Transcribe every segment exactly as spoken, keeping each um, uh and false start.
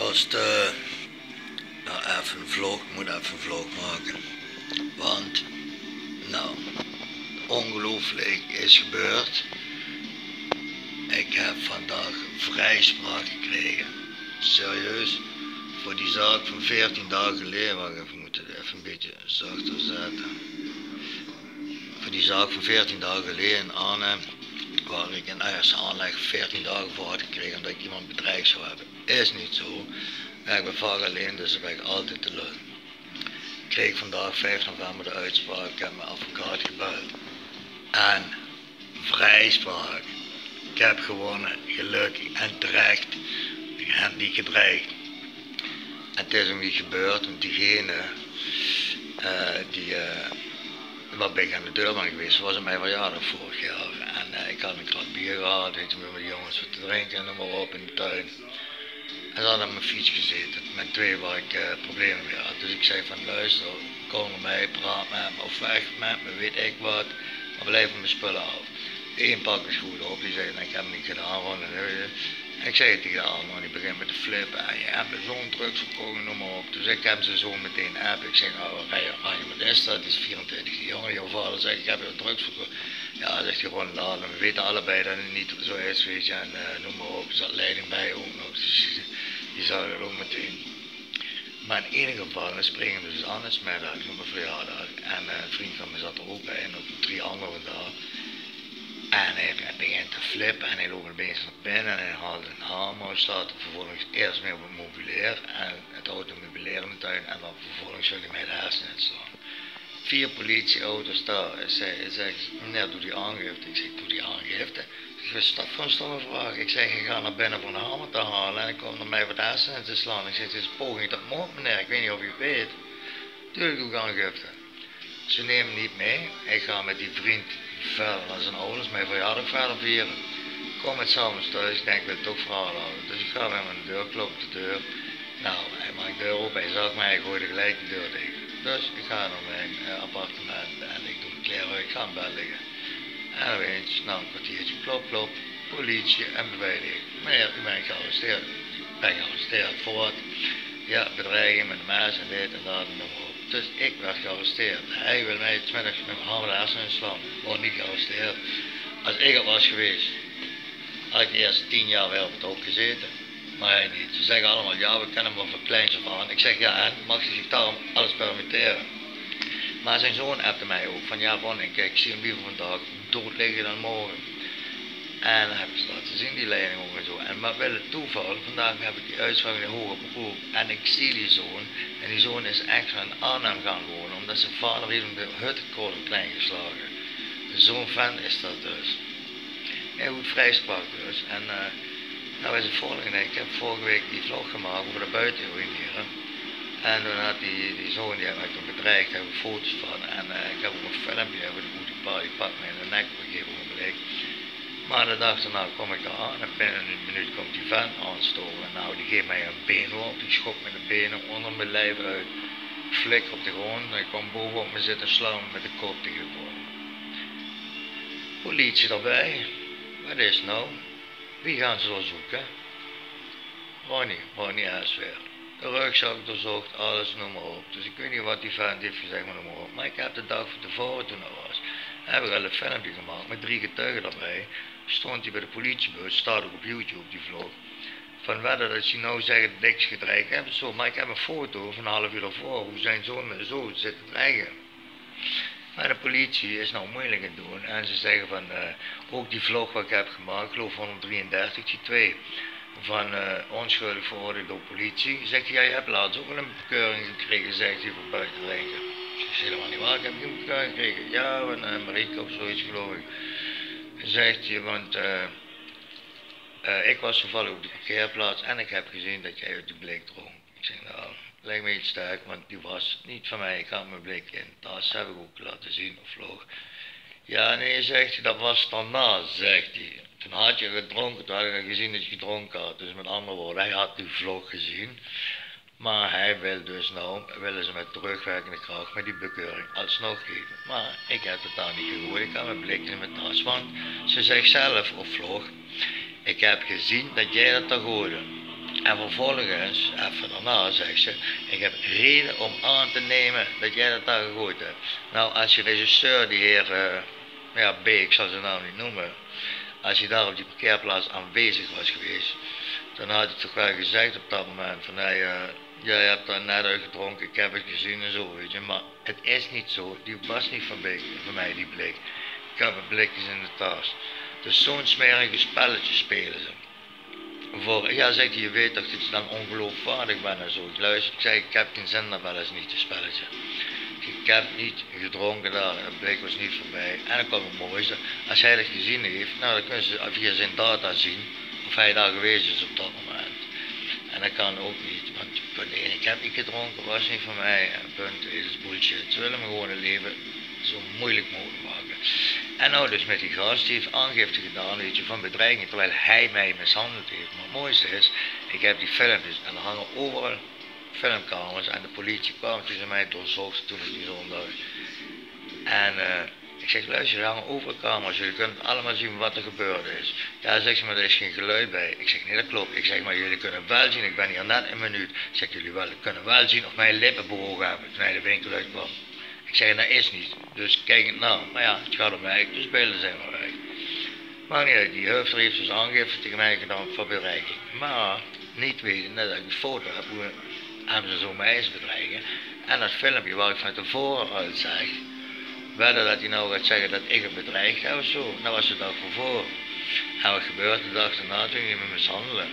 was de, nou even een vlog, ik moet even een vlog maken. Want, nou, ongelooflijk is gebeurd. Ik heb vandaag vrijspraak gekregen. Serieus, voor die zaak van veertien dagen geleden, wacht even, we moeten het even een beetje zachter zetten. Voor die zaak van veertien dagen geleden in Arnhem, waar ik in eerste aanleg veertien dagen voor had gekregen omdat ik iemand bedreigd zou hebben. Is niet zo. Ik ben vaak alleen, dus dan ben ik altijd te lui. Ik kreeg vandaag vijf november de uitspraak, ik heb mijn advocaat gebeld. En vrijspraak. Ik heb gewonnen, gelukkig en terecht. Ik heb niet gedreigd. En het is ook niet gebeurd, want diegene uh, die, uh, waarbij ik aan de deur ben geweest, was op mijn verjaardag vorig jaar. En uh, ik had een krat bier gehad, weet je, met mijn jongens wat te drinken en noem maar op in de tuin. En ze hadden op mijn fiets gezeten, met twee waar ik uh, problemen mee had. Dus ik zei van luister, kom naar mij, praat met me of weg met me, weet ik wat. Maar blijf van mijn spullen af. Eén pak is goed op, die zei nou, ik heb het niet gedaan. Gewoon, en ik zei het tegen de andere man, die begint met te flippen. En je hebt zo'n drugs verkocht, noem maar op. Dus ik heb ze zo meteen app. Ik zeg, nou, rij je met is dat? Die is vierentwintig jaar. Jouw vader zegt, ik heb je drugs verkocht. Ja, zegt hij gewoon laten. We weten allebei dat het niet zo is, weet je. En uh, noem maar op, er zat leiding bij ook nog. Dus die zag het ook meteen. Maar in ieder geval, we springen dus aan het smiddag, op mijn verjaardag. En uh, een vriend van me zat er ook bij en nog drie anderen daar. En hij begint te flippen en hij loopt opeens naar binnen en hij haalt een hamer, staat er vervolgens eerst mee op het mobilair en het automobilair in de tuin en dan vervolgens wil hij mij de hersenen slaan. Vier politieauto's daar. Hij zegt, meneer doe die aangifte. Ik zeg, doe die aangifte. Ik zeg, stap voor een stomme vraag. Ik zeg, ik ga naar binnen voor een hamer te halen en ik kom naar mij voor de hersenen te slaan. Ik zeg, het is een poging tot moord meneer, ik weet niet of u het weet. Tuurlijk doe ik aangifte. Ze nemen niet mee. Ik ga met die vriend verder naar zijn ouders, mijn verjaardag verder vieren. Ik kom met s'avonds thuis, ik denk ik wil toch verhaal houden. Dus ik ga bij mijn deur, klop op de deur. Nou, hij maakt de deur open, hij zag mij, ik gooide gelijk de deur dicht. Dus ik ga naar mijn uh, appartement en ik doe de kleren uit, ik ga in bed liggen. En opeens, na een kwartiertje, klop, klop, politie en beveiliging. Meneer, u bent gearresteerd. Ik ben gearresteerd, voor wat? Ja, bedreiging met een mes en dit en dat en dat. Dus ik werd gearresteerd. Hij wil mij het middags met mijn handen de hersenen slaan. Ik word niet gearresteerd. Als ik het was geweest, had ik de eerste tien jaar weer op het hok gezeten. Maar hij niet. Ze zeggen allemaal, ja, we kennen hem van kleins af aan. Ik zeg, ja, en mag hij zich daarom alles permitteren? Maar zijn zoon appte mij ook van, ja, Ron, ik, ik zie hem liever vandaag dood liggen dan morgen. En dan heb ik ze laten zien, die leiding ook en zo. En maar wel het toeval, vandaag heb ik die uitspraak in de hoger beroep. En ik zie die zoon. En die zoon is extra in Arnhem gaan wonen, omdat zijn vader heeft hem de huttenkool klein geslagen. Zo'n fan is dat dus. Heel goed vrijspraak dus. En uh, nou is het volgende, ik heb vorige week die vlog gemaakt over de buitenurineren. En toen had die, die zoon, die heeft mij toen bedreigd, daar heb ik foto's van. En uh, ik heb ook een filmpje over de goede pa, die pakt mij in de nek op een gegeven moment. Maar de dag daarna kom ik daar aan en binnen een minuut komt die vent aanstoren. Nou, die geeft mij een beenworp, die schopt met de benen onder mijn lijf uit. Ik flikker op de grond en ik kom bovenop me zitten slaan met de kop tegen de grond. Politie erbij. Wat is nou? Wie gaan ze doorzoeken? Ronnie, Ronnie Esweer. De rugzak doorzocht, alles, noem maar op. Dus ik weet niet wat die vent heeft gezegd, maar noem maar op. Maar ik heb de dag van tevoren toen er was, heb ik al een filmpje gemaakt met drie getuigen erbij. Stond hij bij de politiebus, staat ook op YouTube die vlog. Van wedden dat ze nou zeggen dat ik ze gedreigd heb, zo. Maar ik heb een foto van een half uur ervoor, hoe zijn zoon met zo zit te dreigen. Maar de politie is nou moeilijk aan het doen en ze zeggen van, uh, ook die vlog wat ik heb gemaakt, ik geloof honderddrieëndertig, die twee, van uh, onschuldig veroordeeld door politie. Zegt hij, ja, je hebt laatst ook wel een bekeuring gekregen, zegt hij, voor buiten drinken. Ik zeg, helemaal niet waar, ik heb geen bekeuring gekregen. Ja, van uh, Marieke of zoiets geloof ik. Zegt hij, want uh, uh, ik was toevallig op de parkeerplaats en ik heb gezien dat jij uit de blik dronk. Ik zeg, nou, lijkt me iets sterk, want die was niet van mij, ik had mijn blik in de tas, heb ik ook laten zien of vlog. Ja, nee, zegt hij, dat was daarna, zegt hij. Toen had je gedronken, toen had ik gezien dat je gedronken had. Dus met andere woorden, hij had die vlog gezien. Maar hij wil dus nou, willen ze met terugwerkende kracht met die bekeuring alsnog geven. Maar ik heb het daar niet gehoord, ik had mijn blik in mijn tas. Want ze zegt zelf op vlog, ik heb gezien dat jij dat daar gooide. En vervolgens, even daarna zegt ze, ik heb reden om aan te nemen dat jij dat daar gegooid hebt. Nou, als je regisseur, die heer, uh, ja, B, ik zal zijn naam niet noemen, als hij daar op die parkeerplaats aanwezig was geweest, dan had hij toch wel gezegd op dat moment van, hey, uh, jij hebt daar net uit gedronken, ik heb het gezien en zo, weet je. Maar het is niet zo, die was niet van, van mij, die blik. Ik heb een blikjes in de tas. Dus zo'n smerige spelletje spelen ze. Voor, ja, zegt hij, je weet toch dat je dan ongeloofwaardig bent en zo. Ik luister, ik zeg, ik heb geen zin dat wel eens niet te spelletje. Ik heb niet gedronken daar, het blik was niet voorbij. En dan kwam het mooiste, als hij dat gezien heeft, nou dan kunnen ze via zijn data zien of hij daar geweest is op dat moment. En dat kan ook niet, want punt één, ik heb niet gedronken, was niet van mij. En punt twee, dat is bullshit. Ze willen me gewoon het leven zo moeilijk mogelijk maken. En nou dus met die gast, die heeft aangifte gedaan, weet je, van bedreiging, terwijl hij mij mishandeld heeft. Maar het mooiste is, ik heb die filmpjes en er hangen overal filmkamers en de politie kwam toen ze mij doorzocht toen op die zondag. En uh, ik zeg, luister, er hangen overal kamers, jullie kunnen allemaal zien wat er gebeurd is. Ja, zegt ze, maar er is geen geluid bij. Ik zeg, nee, dat klopt. Ik zeg, maar jullie kunnen wel zien, ik ben hier net een minuut. Ik zeg, jullie wel, kunnen wel zien of mijn lippen bewogen hebben toen hij de winkel uitkwam. Ik zeg, dat is niet, dus kijk het nou. Maar ja, het gaat om mij, dus beelden zijn maar weg. Maar niet uit, die Hufter heeft dus aangifte tegen mij gedaan voor bedreiging. Maar niet weten dat ik een foto heb, hoe hebben ze zo mij eens bedreigen. En dat filmpje waar ik van tevoren uit zeg, wedden dat hij nou gaat zeggen dat ik hem bedreigd heb of zo. Dat was de dag voor. En wat gebeurt de dag daarna toen hij me mishandelen.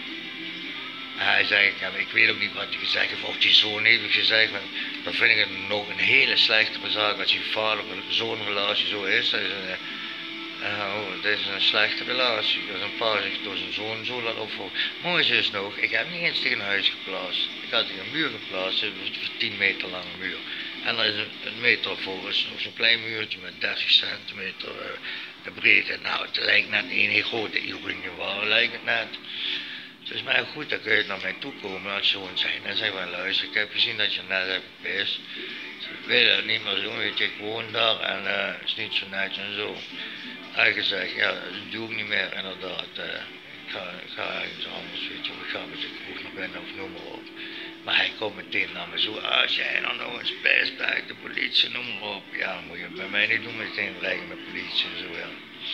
En hij zei, ik weet ook niet wat hij gezegd heeft, of hij zo heeft gezegd, maar dan vind ik het nog een hele slechte zaak als je vader-zoon relatie zo is. Dat is een, uh, oh, dat is een slechte relatie, als een pa zich door zijn zoon zo laat opvolgen. Mooi is nog, ik heb niet eens tegen een huis geplaatst. Ik had tegen een muur geplaatst, een tien meter lange muur. En er is een, een meter voor is nog zo'n klein muurtje met dertig centimeter uh, de breedte. Nou, het lijkt net een hele grote Ironie waar, lijkt het net. Het is mij goed, dan kun je naar mij toe komen als zoon zijn en zeg maar, luister, ik heb gezien dat je net hebt gepist. Ik weet het niet meer zo, weet je, ik woon daar en uh, het is niet zo netjes en zo. Hij gezegd, ja, dat doe ik niet meer inderdaad. Uh, ik, ga, ik ga ergens anders, weet je, ik ga met de kroeg naar binnen of noem maar op. Maar hij komt meteen naar me zo, als jij dan nog eens pist, de politie, noem maar op. Ja, moet je bij mij niet doen, meteen dreigen met politie en zo, ja.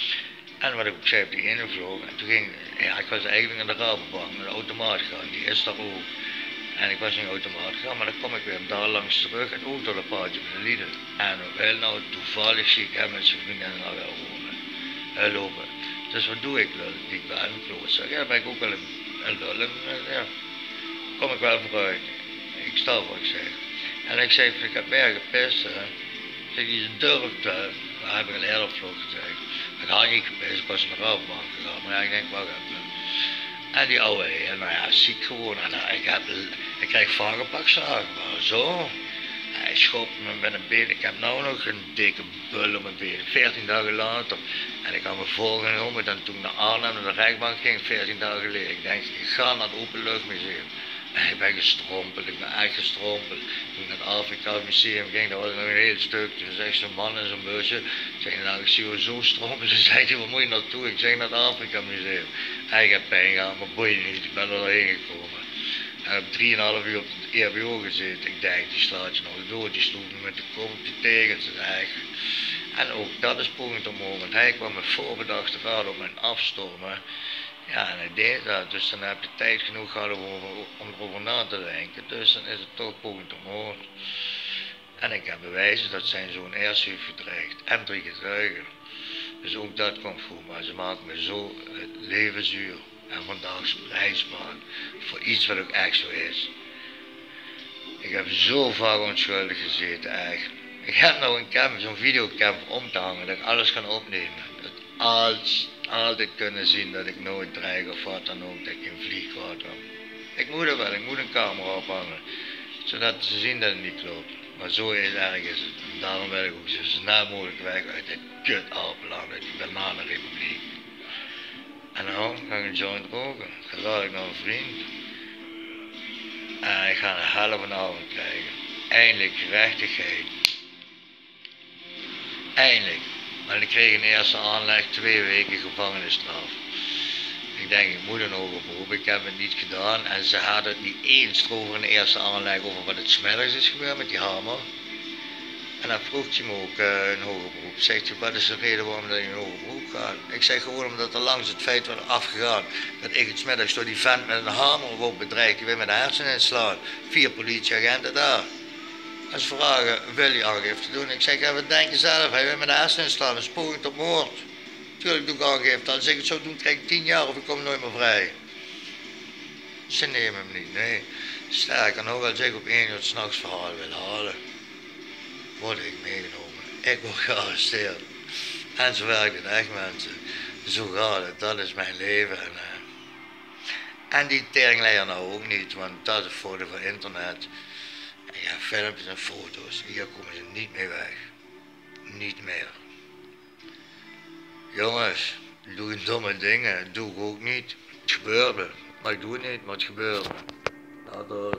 En wat ik ook zei op die ene vloog, en toen ging, ja, ik was eigenlijk in de Rabobank met de automaat gaan, die is daar ook. En ik was in de automaat gaan, maar dan kom ik weer daar langs terug en ook door de paardje met de lieden. En wel nou, toevallig zie ik hem met zijn vriendin naar wel wonen, uh, lopen. Dus wat doe ik, lul? Ik ben een klootzak, ja, dan ben ik ook wel een, een lul, en uh, ja, kom ik wel vooruit. Ik sta voor, ik zeg. En ik zei, ik heb meer gepist, hè. Ik zeg, je durft, hè. Dat heb ik al eerder vlog gezegd. Ik had niet gepist, ik was naar de Rabobank gegaan, maar ja, ik denk, wacht even. En die oude heer, nou ja, ziek gewoon. En nou, ik, heb, ik krijg vagenpakzagen, maar zo. Hij schopt me met een been. Ik heb nou nog een dikke bul op mijn been. veertien dagen later. En ik had me voorgenomen dat toen ik naar Arnhem naar de rechtbank ging, veertien dagen geleden. Ik denk, ik ga naar het Openluchtmuseum. En ik ben gestrompeld, ik ben echt gestrompeld. Toen ik naar het Afrika Museum ging, dat was nog een heel stuk. Toen zei zo'n man in zo'n busje, ik zeg, nou ik zie je zo strompelen. Ze zei, waar moet je naartoe? Ik zeg, naar het Afrika Museum. En ik heb pijn gehad, maar boeien niet, ik ben er doorheen gekomen. En ik heb drieënhalf uur op het E H B O gezeten. Ik denk, die slaat je nog dood, die sloeg me met de kop op die tegens. Echt. En ook dat is poging omhoog, want hij kwam met voorbedachte raad op mijn afstormen. Ja, en hij deed dat, dus dan heb je tijd genoeg gehad om, om erover na te denken. Dus dan is het toch poging omhoog. En ik heb bewijzen dat zijn zoon eerst heeft gedreigd en drie getuigen. Dus ook dat komt goed, maar ze maken me zo het leven zuur en vandaag splijtsbaar voor iets wat ook echt zo is. Ik heb zo vaak onschuldig gezeten, echt. Ik heb nou een camera, zo'n videocam om te hangen, dat ik alles kan opnemen. Dat alles, altijd kunnen zien dat ik nooit dreig of wat dan ook, dat ik in vliegwater heb. Ik moet er wel, ik moet een camera ophangen, zodat ze zien dat het niet klopt. Maar zo is, erg is het. En daarom wil ik ook zo snel mogelijk weg uit dit kut Alpenland, uit die Bananenrepubliek. En nou ga ik een joint roken. Dan ga ik naar een vriend. En ik ga een helle vanavond krijgen. Eindelijk gerechtigheid. Eindelijk. Maar ik kreeg een eerste aanleg twee weken gevangenisstraf. Ik denk, ik moet een hoger beroep. Ik heb het niet gedaan. En ze hadden het niet eens over in de eerste aanleg over wat het 's middags is gebeurd met die hamer. En dan vroeg hij me ook uh, een hoger beroep. Zegt hij, wat is de reden waarom dat je een hoger beroep gaat? Ik zeg gewoon omdat er langs het feit wordt afgegaan dat ik het 's middags door die vent met een hamer wordt bedreigd. Die wil met de hersenen inslaan. Vier politieagenten daar. En ze vragen, wil je aangifte doen? Ik zeg, ja, wat denk je zelf? Hij wil met de hersenen inslaan, een poging tot moord. Tuurlijk doe ik aangifte. Als ik het zo doe, krijg ik tien jaar of ik kom nooit meer vrij. Ze nemen hem niet, nee. Sterker nog, als ik op één uur 's nachts verhaal wil halen, word ik meegenomen. Ik word gearresteerd. En zo werkt het echt, mensen. Zo gaat het, dat is mijn leven. En, uh, en die teringleier nou ook niet, want dat is een foto van internet. En ja, filmpjes en foto's, hier komen ze niet mee weg. Niet meer. Jongens, doe domme dingen, doe ik ook niet. Het gebeurt me, maar ik doe het niet, maar het gebeurt me. Later.